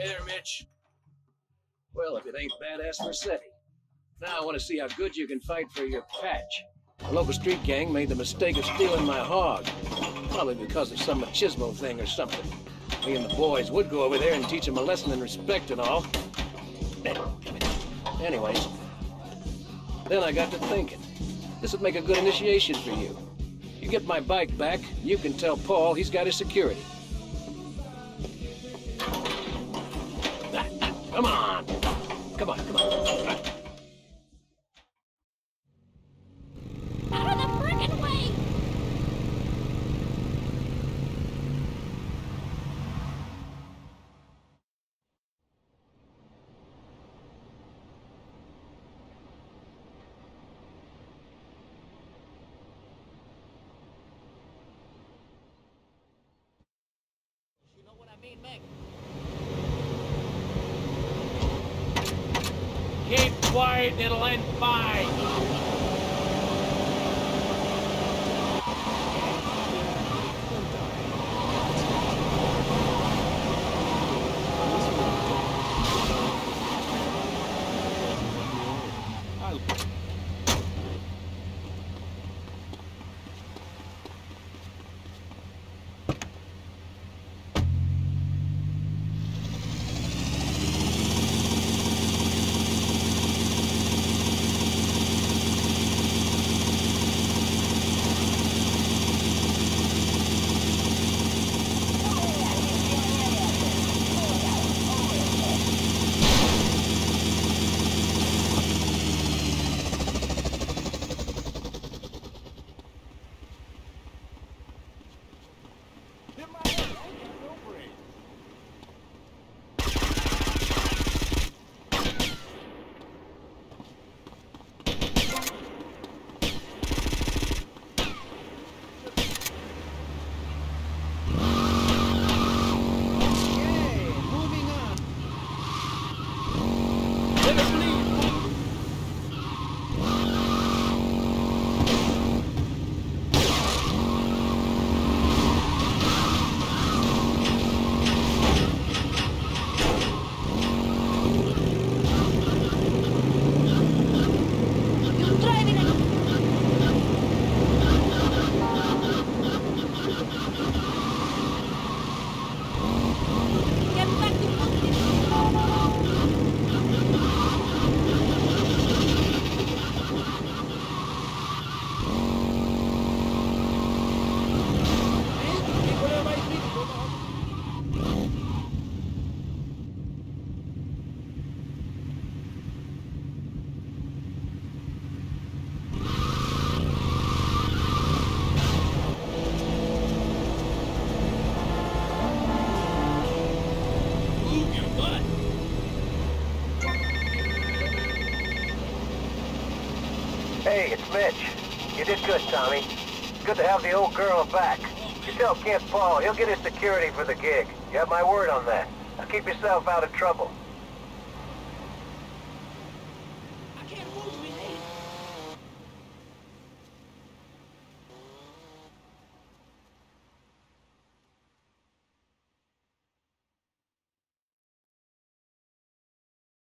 Hey there, Mitch. Well, if it ain't Badass Mercetti. Now I want to see how good you can fight for your patch. The local street gang made the mistake of stealing my hog. Probably because of some machismo thing or something. Me and the boys would go over there and teach them a lesson in respect and all. Anyways, then I got to thinking. This would make a good initiation for you. You get my bike back, you can tell Paul he's got his security. Come on! Come on, come on. Out of the frickin' way! You know what I mean, Meg? Keep quiet, it'll end fine. Hey, it's Mitch. You did good, Tommy. Good to have the old girl back. You tell Kent Paul, he'll get his security for the gig. You have my word on that. Now keep yourself out of trouble.